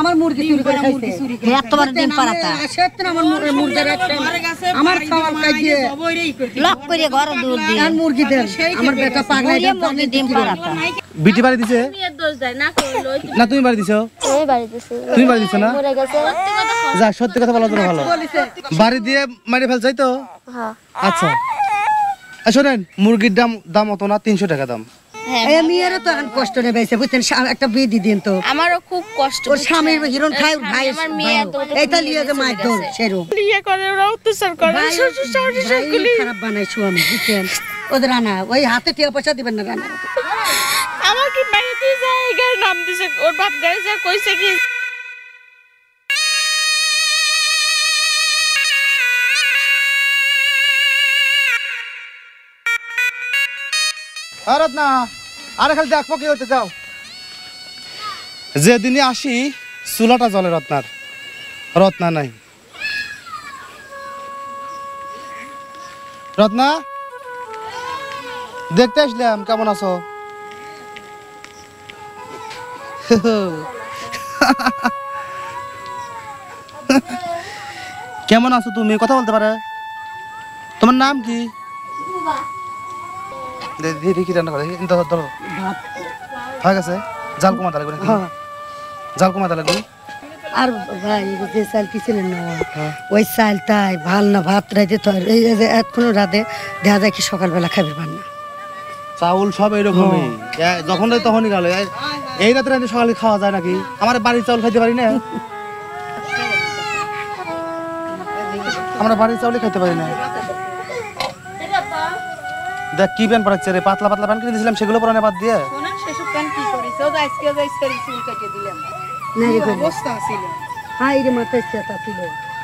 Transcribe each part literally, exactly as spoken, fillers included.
আমার মুরগি চুরি করে খাইছে এতবার ডিম পাড়াতা আসেত না আমার মুরগির একটা আমার খাওয়ার খাইছে লক করে ঘর দূর দিয়ে আর মুরগি দেন আমার বেটা পাগলা মুরগি ডিম পাড়াতা বিটি বাড়ি দিছে আমি দোষ দেয় না কইলো না তুমি বাড়ি দিছো এই বাড়ি দিছে তুমি বাড়ি দিছো না মরে গেছে যা সত্যি কথা বলা তো ভালো বাড়ি দিয়ে মারি ফেলছাই তো হ্যাঁ আচ্ছা শুনেন মুরগির দাম দাম অত না তিনশো টাকা দাম এই মেয়ের তো এখন কষ্ট নেই বাইছে বুঝছেন একটা বিয়ে দিন তো আমারও খুব কষ্ট ওর স্বামীর হিরণ খায় ভাই আমার মেয়ে তো এইটা লিয়ে যে মার দর সেরো বিয়ে করে ওরা অত্যাচার করে শ্বশুর শাশুড়ি সবগুলি খারাপ বানাইছো আমি বুঝছেন ওদের রানা ওই হাতে টাকা পয়সা দিবেন না রানা আমাকে মেরে দিয়ে যায় গায়ের নাম দিছে ওর বাপ গায়ে যা কইছে কি আর না আরে খালি দেখবো কি হতে যাও যেদিনই আসি চুলাটা জ্বলে রত্নার রত্না নাই রত্না দেখতে আসলাম কেমন আছো কেমন আছো তুমি কথা বলতে পারে তোমার নাম কি দেখি রান্না করে ধরো ধরো হয়ে গেছে জাল কমাতে লাগবে জাল কমাতে লাগবে আর ভাই যে চাল কি ছিলেন না ওই চালটাই ভাল না ভাত রাইতে তো এই যে এতক্ষণ রাতে দেখা যায় কি সকালবেলা খাবে পান না চাউল সব এরকমই যখন তখনই গেল এই রাতে রাতে সকালে খাওয়া যায় নাকি আমার বাড়ির চাউল খাইতে পারি না আমরা বাড়ির চাউলই খাইতে পারি না দেখ কি প্যান পরাচ্ছে রে পাতলা পাতলা প্যান কিনে দিয়েছিলাম সেগুলো পরানে বাদ দিয়ে শোনা সেসব প্যান কি করিস ও আজকে যাই সেরি চুল কাটিয়ে দিলাম না রে গো অবস্থা ছিল হাই রে মাথায় চেতা ছিল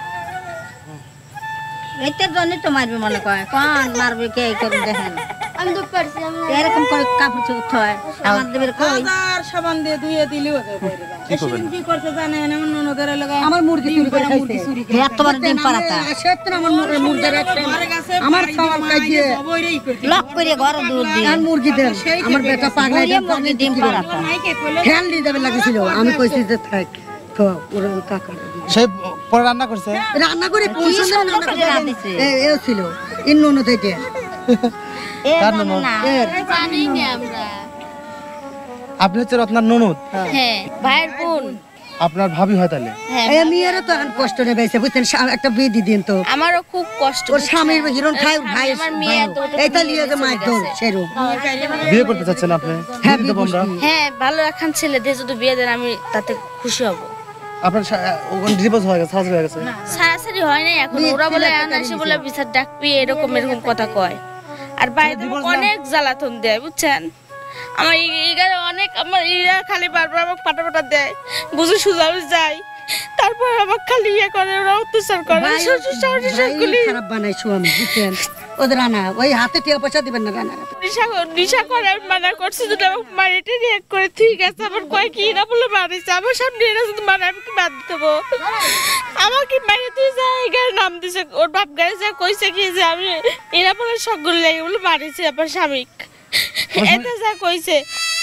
এইটার জন্য তো মারবে মনে করে কোন মারবে কে করে দেখেন আমি তো পারছি আমি এরকম করে কাপড় চোপড় থয় আমার দেবের কই হাজার সাবান দিয়ে ধুয়ে দিলেও যাবে কি করবেন কি করতে জানে না আমার ননদের লাগা আমার মুরগি চুরি করে খাইছে এতবার ডিম পাড়াতা আসেত না আমার মুরগির একটা আমার খাওয়ার খাইছে বইরেই করতে লক করে ঘর দূর দিয়ে আর মুরগি দেন আমার বেটা পাগলা মুরগি ডিম পাড়াতা নাই কে কইলো ফ্যান দিয়ে দেবে লাগছিল আমি কইছি যে থাক খাও ওরা কাকা সেই পরে রান্না করছে রান্না করে কোন কি সময় সুন্দর করে রান্না রাঁধেছে। এ এও ছিল ইন নন থেকে এ কার জানো ননদ? না এর জানি না আমরা আপনি হচ্ছে রত্নার ননদ হ্যাঁ ভাইয়ের বোন আপনার ভাবি হয় তাহলে হ্যাঁ এই মেয়ের তো এখন কষ্ট নেই বাইছে বুঝছেন একটা বিয়ে দিন তো আমারও খুব কষ্ট ওর স্বামীর হিরণ খায় ভাই আমার মেয়ে তো এইটা লিয়ে যে মার দর সেরো বিয়ে করতে চাচ্ছেন আপনি হ্যাঁ, বিয়ে দেবো আমরা হ্যাঁ ভালো একখান ছেলে দিয়ে যদি বিয়ে দেন আমি তাতে খুশি হব আপনার ওখানে ডিভোর্স হয়ে গেছে হাউস হয়ে গেছে সারাসারি হয় নাই এখন ওরা বলে আনাসে বলে বিচার ডাকবি এরকম এরকম কথা কয় আর বাইরে অনেক জ্বালাতন দেয় বুঝছেন আমার ইগারে অনেক আমার ইরা খালি বারবার আমাকে পাটা পাটা দেয় বুঝে সুজা যাই তারপর আমাকে খালি ইয়ে করে ওরা অত্যাচার করে শ্বশুর শাশুড়ি সবগুলি খারাপ বানাইছো আমি বুঝছেন ওদের রানা ওই হাতে টাকা পয়সা দিবেন না রানা নিশা নিশা করে আমি মানা করছি যদি আমাকে মারিতে রিয়েক্ট করে ঠিক আছে আমার কয় কি না বলে মারিছে আমার সামনে এরা যদি মানে আমি কি বাদ দেবো আমাকে মারি তুই যা গায়ে নাম দিছে ওর বাপ গায়ে যা কইছে কি যে আমি এরা বলে সবগুলো লেগে বলে মারিছে আমার স্বামী এটা যা কইছে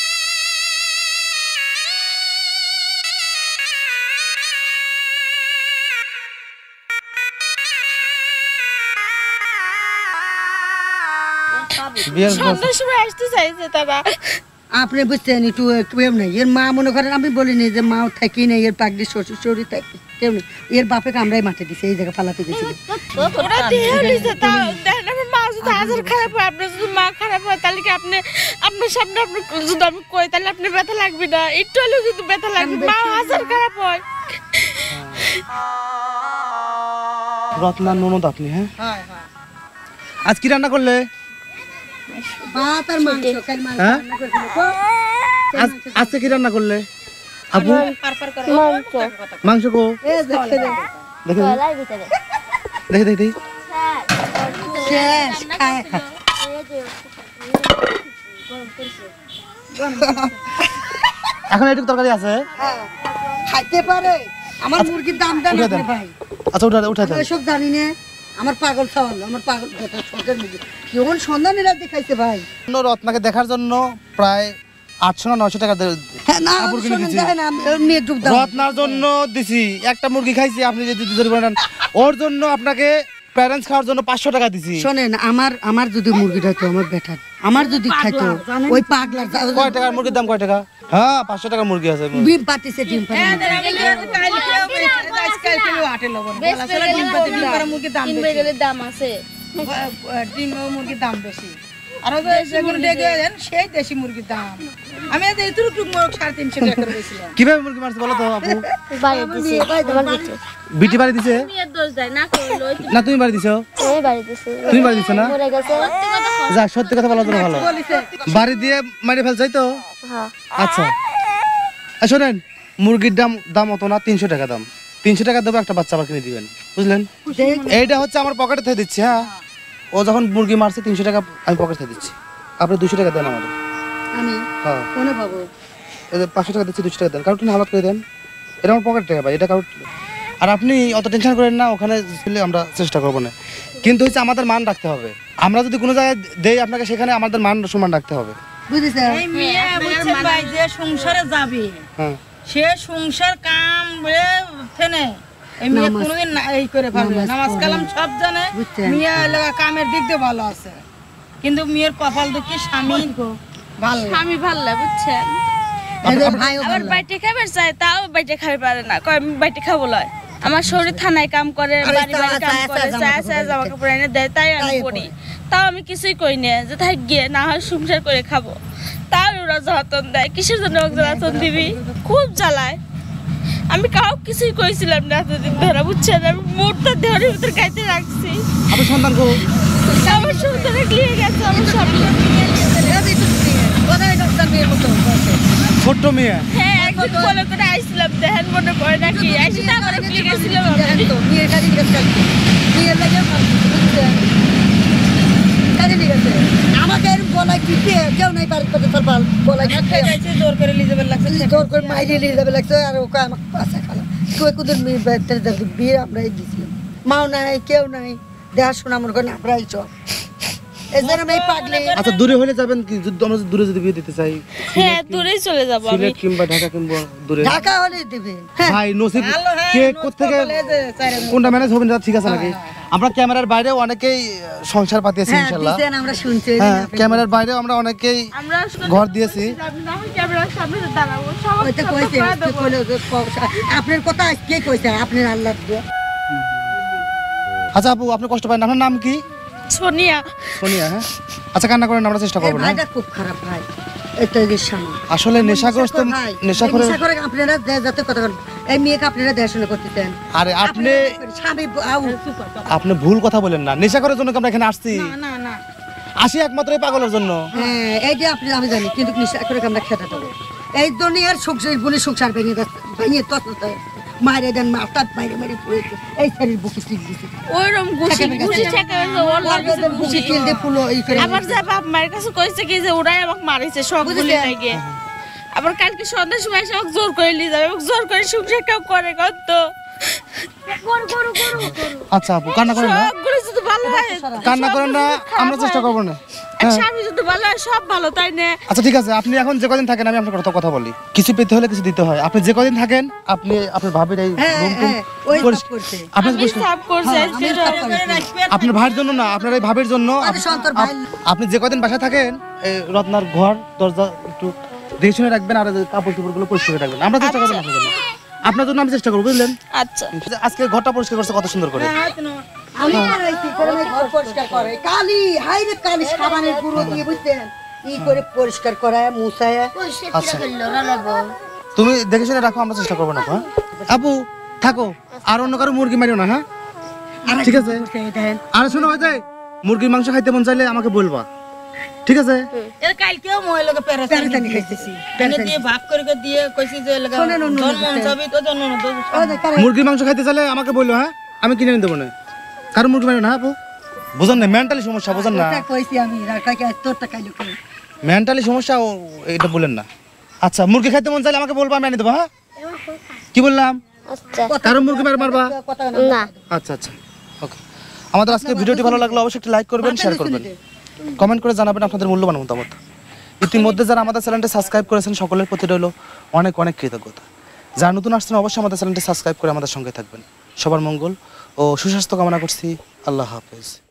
বিয়ের সন্ধ্যার সময় আসতে চাইছে তারা আপনি বুঝছেন একটু কেউ নেই এর মা মনে করেন আমি বলিনি যে মাও থাকি নেই এর পাগলি শ্বশুর শরীর থাকি কেউ নেই এর বাপেকে আমরাই মাঠে দিছি এই জায়গা পালাতে গেছিল ওরা দিয়ে দিছে তা দেখেন আমার মা যদি হাজার খারাপ হয় আপনার যদি মা খারাপ হয় তাহলে কি আপনি আপনার সামনে আপনি যদি আমি কই তাহলে আপনি ব্যথা লাগবে না একটু হলেও কিন্তু ব্যথা লাগবে মা হাজার খারাপ হয় রত্নার ননদ আপনি হ্যাঁ আজ কি রান্না করলে ভাত আর মাংস কাল মাংস হ্যাঁ? রান্না করেছিল তো? আজ আজকে কি রান্না করলে আপু মাংস কো এ দেখে দেখ। দেখে দেখে দেখে দেখে শেষ খায় এখন এটুকু তরকারি আছে খাইতে পারে আমার মুরগির দাম দেন উঠে আপনি দেন। ভাই আচ্ছা উঠা উঠা আমি এসব জানি না আমার পাগল খাওয়াল আমার পাগল শখের মুরগি কেমন সন্ধ্যা নিরাতে খাইছে ভাই রত্নাকে দেখার জন্য প্রায় আটশো না নয়শো টাকা দে- হ্যাঁ, না কাপড় কিনে শোনেন, দিছি। দেখেন, আমি- ওর মেয়ে ডুব দাও। রত্নার জন্য দিছি একটা মুরগি খাইছি, আপনি যদি জরিমানা নেন ওর জন্য আপনাকে প্যারেন্টস খাওয়ার জন্য পাঁচশো টাকা দিছি। শোনেন, আমার আমার যদি মুরগিটা হতো আমার বেটার, আমার যদি খাইতো ওই পাগলা কয় টাকার মুরগির দাম কয় টাকা? হ্যাঁ পাঁচশো টাকার মুরগি আছে। ডিম পাতিছে ডিম পাতি কিনবে গেলে দাম আছে মুরগির দাম বেশি আর ওই যে যেগুলো ডেকে দেন সেই দেশি মুরগির দাম আমি আজ এই টুকটুক মুরগ সাড়ে তিনশো টাকা করে বেছিলাম কিভাবে মুরগি মারছে বলো তো আপু? বাড়ি দিছে তোমার দিছে বিটি বাড়ি দিছে মেয়ের দোষ দেয় না করলো না তুমি বাড়ি দিছো? এই বাড়ি দিছে তুমি বাড়ি দিছো না? মরে গেছে যাক সত্যি কথা বলার জন্য ভালো। বাড়ি দিয়ে মারি ফেলছাই তো? হ্যাঁ আচ্ছা আর শোনেন, মুরগির দাম দাম অত না, তিনশো টাকা দাম। তিনশো টাকা দেবো, একটা বাচ্চা আবার কিনে দিবেন, বুঝলেন? এইটা হচ্ছে আমার পকেটে থেকে দিচ্ছি। হ্যাঁ, ও যখন মুরগি মারছে তিনশো টাকা আমি পকেটে থেকে দিচ্ছি, আপনি দুশো টাকা দেন আমার। আমি হ্যাঁ, কোনে পাবো? পাঁচশো টাকা দিচ্ছি, দুশো টাকা দেন, কারোর হালাত করে দেন। এটা আমার পকেট টাকা ভাই, এটা কারোর। আর আপনি অত টেনশন করেন না, ওখানে ছিলে আমরা চেষ্টা করবো না, কিন্তু হচ্ছে আমাদের মান রাখতে হবে। আমরা যদি কোনো জায়গায় দেই আপনাকে, সেখানে আমাদের মান সম্মান রাখতে হবে। বুঝেছে? এই মেয়ে বুঝছেন ভাই যে সংসারে যাবে হ্যাঁ, সে সংসার কাম রে ফেনে এই মেয়ে নামাজ- কোনোদিন না এই করে পারবে না। নামাজ নামাজ পড়ে। কালাম সব জানে, বুঝছেন? মেয়ে লাগা কামের দিক দিয়ে ভালো আছে, কিন্তু মেয়ের কপাল দুঃখী স্বামী ভালো না। আমি ভালো লাগে বুঝছেন এদের ভাইও আবার ভালো। বাইটে খাবার চাই তাও বাইটে খাই পারে না কয় আমি বাইটে খাবো লয় আমার শরীর থানায় কাম করে আরে বাড়ি বাড়ি চা- কাম চা- করে চা- চা জামা চা কাপড় জামা পরে। কাপড় এনে দেয় তাই আমি তাই করি পরে। তাও আমি কিছুই কই না যে থাক গিয়ে না হয় সংসার করে খাবো তাও ওরা জ্বালাতন দেয় কিসের জন্য ওকে জ্বালাতন দিবি খুব জ্বালায় আমি কাউ কিছুই কইছিলাম না এতদিন ধরে বুঝছেন আমি মুহূর্তের দেহের ভিতরে গাইতে রাখছি আপনার সন্তান কো? আমার সন্তানে গিয়ে গেছে আমার স্বামী কোথায় ডাক্তার মেয়ের মতো বসে? ছোট্ট মেয়ে। হ্যাঁ একদিন বলে করে আইছিলাম দেখেন মনে পড়ে নাকি আইসি তারপরে ফিরে গেছিলাম আমি। দেখেন তো, মেয়ের কাজে গেছে কালকে। মেয়ের লাগে বুঝছেন? কাজে গেছে। আমাকে এরকম গলায় টিপে কেউ নাই পারে করতে তোর বাল গলায় টিপে গাইছে জোর করে লিজেবেল লাগছে জোর করে মাইরে নিয়ে যাবে লাগছে আর ওকে আমাকে পাশে খালা তুই কুদের মেয়ে বেড়ে বিয়ে আমরাই দিয়েছিলাম মাও নাই কেউ নাই দেখাশোনা মনে করেন আমরাই চল এই জন্য আমি এই পাগলি আচ্ছা দূরে হলে যাবেন কি? যদি আমরা যদি দূরে যদি বিয়ে দিতে চাই, হ্যাঁ দূরেই চলে যাবো আমি সিলেট কিংবা ঢাকা কিংবা দূরে, ঢাকা হলে দিবে হ্যাঁ ভাই নসিব ভালো, হ্যাঁ, কে নসিব কোত্থেকে বলে যে চাইরে মুখ। কোনটা ম্যানেজ হবে না ঠিক আছে নাকি? আমরা ক্যামেরার বাইরেও অনেকেই সংসার পাতিয়েছি হ্যাঁ ইনশাআল্লাহ। দিছেন আমরা শুনছি ওই হ্যাঁ, দিন আপনি- ক্যামেরার বাইরেও আমরা অনেকেই আমরা ঘর দিয়েছি। আমি না হয় ক্যামেরার সামনে দাঁড়াবো সবার ওইটা সামনে কইছে করে কে দেবো। কইলো যে ক- আপনার কথা কে কইছে আপনার আল্লাহ দিয়ে আচ্ছা আপু, আপনি কষ্ট পান না? আপনার নাম কি? সোনিয়া সোনিয়া। হ্যাঁ, আচ্ছা কান্না করেন, আমরা চেষ্টা এই করবো না। ভাইটা খুব খারাপ ভাই এটা যে স্বামী আসলে নেশাগ্রস্ত ভাই নেশা করে। নেশা করে আপনারা দে- যাতে কথা বলেন এই মেয়েকে আপনারা দেখাশোনা করতেছেন আরে আপনি স্বামী আউ আপনি ভুল কথা বলেন না, নেশা করার জন্য কি আমরা এখানে আসছি? না না আসি একমাত্র এই পাগলের জন্য। হ্যাঁ এই যে আপনি আমি জানি কিন্তু নেশা করে আমরা খেতে দেবো এই দুনিয়ার সংসার বলে সংসার ভেঙে যাচ্ছে ভেঙে তত মারে দেন মাথা মারে মারে পড়েছে এই শরীর বুকে সিল দিছে ওইরকম ঘুষি ঘুষি ঠেকা ওর লাগে যে বুকে ঘুষি সিল দিয়ে ফুলো এই করে আবার যে বাপ মায়ের কাছে কইছে কি যে ওরাই আমাকে মারিছে সব গুলি বুঝেছেন? লাগে আবার কালকে সন্ধ্যার সময় এসে আমাকে জোর করে নিয়ে যাবে আমাকে জোর করে সংসার কেউ করে কত আচ্ছা আপু কান্না করেন না, সবগুলো যদি ভালো হয় কান্না করেন না, আমরা চেষ্টা করবো না। এক স্বামী যদি ভালো হয় সব ভালো তাই না আচ্ছা ঠিক আছে, আপনি এখন যে কদিন থাকেন আমি আপনার কথা কথা বলি। কিছু পেতে হলে কিছু দিতে হয়। আপনি যে কদিন থাকেন আপনি আপনার ভাবির এই হ্যাঁ room টুম হ্যাঁ ওই পরিষ্কার- সব করছে আপনি আমি পরিষ্কার- সব করছি হ্যাঁ, আমি সব করছি। আপনার ভাইয়ের জন্য না, আপনার এই ভাবির জন্য আপ- আরে সন্তর ভাই আপ- আপনি যে কদিন বাসায় থাকেন এই রত্নার ঘর দরজা একটু দেখে শুনে রাখবেন, আর এই কাপড় চোপড় গুলো পরিষ্কার করে রাখবেন। আমরা চেষ্টা করবো আপনার জন্য, আপনার জন্য আমি চেষ্টা করবো, বুঝলেন? আচ্ছা আজকে ঘরটা পরিষ্কার করছে কত সুন্দর করে। আমি করাইছি করে আমি ঘর পরিষ্কার করে কালি হাই রে কালি সাবানের গুঁড়ো দিয়ে বুঝছেন ই করে পরিষ্কার করায় মুছায় আচ্ছা তুমি দেখে শুনে রাখো, আমরা চেষ্টা করবো না আপু, হ্যাঁ? আপু থাকো, আর অন্য কারো মুরগি মারিও না, হ্যাঁ ঠিক আছে? দেন আর শোনো ওই যে মুরগির মাংস খাইতে মন চাইলে আমাকে বলবা, ঠিক আছে? এর কালকেও মই লগে প্যারাসানি প্যারাসানি খাইতেছি। খাইতেছি এনে দিয়ে ভাগ করে করে দিয়ে কইছি যে লগা শোনেন, অন্য জন্ম লোকটা। যাবি তো জন্ম না ও যে কারে মুরগির মাংস খাইতে চাইলে আমাকে বললো, হ্যাঁ আমি কিনে এনে দেবো না। কারো মুরগি মারিও না, হ্যাঁ আপু, বুঝেন না? মেন্টালি সমস্যা, বুঝেন না? ওটা কইছি আমি রাখাকে তোর টাকা লোকে মেন্টালি সমস্যা, ও এটা বলেন না। আচ্ছা মুরগি খাইতে মন চাইলে আমাকে বলবা, আমি এনে দেবো, হ্যাঁ? কি বললাম? আচ্ছা কারো মুরগি মার মারবা? কথা না আচ্ছা আচ্ছা ওকে। আমাদের আজকে ভিডিওটি ভালো লাগলে অবশ্যই একটি লাইক করবেন, শেয়ার করবেন, কমেন্ট করে জানাবেন আপনাদের মূল্যবান মতামত। ইতিমধ্যে যারা আমাদের চ্যানেলটা সাবস্ক্রাইব করেছেন সকলের প্রতি রইল অনেক অনেক কৃতজ্ঞতা। যারা নতুন আসছেন অবশ্যই আমাদের চ্যানেলটি সাবস্ক্রাইব করে আমাদের সঙ্গে থাকবেন। সবার মঙ্গল ও সুস্বাস্থ্য কামনা করছি। আল্লাহ হাফেজ।